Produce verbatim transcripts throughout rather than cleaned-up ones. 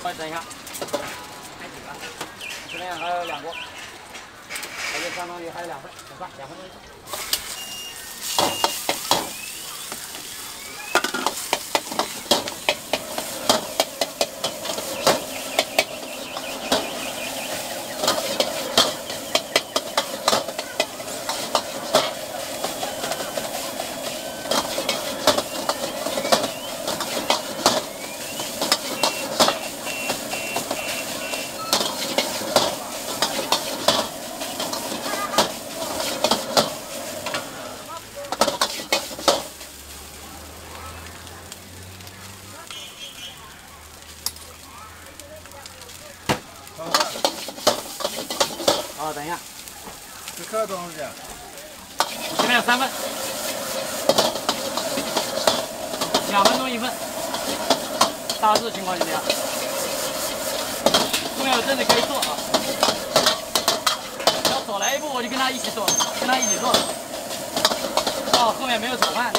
稍微等一下，开几个？这边还有两锅，这就相当于还有两份，很快，两分钟一份。 好，等一下。 这颗多少钱？ 这边有三份，两分钟一份，大致情况就这样。后面有凳子可以坐啊，只要走来一步我就跟他一起坐，跟他一起坐。哦，后面没有炒饭。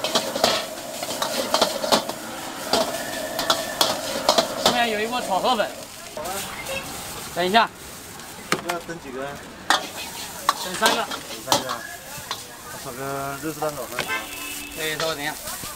后面有一锅炒河粉。等一下。 要等几个？ 等三个。 等三个。我炒个肉丝蛋炒饭。 对，稍微等一下。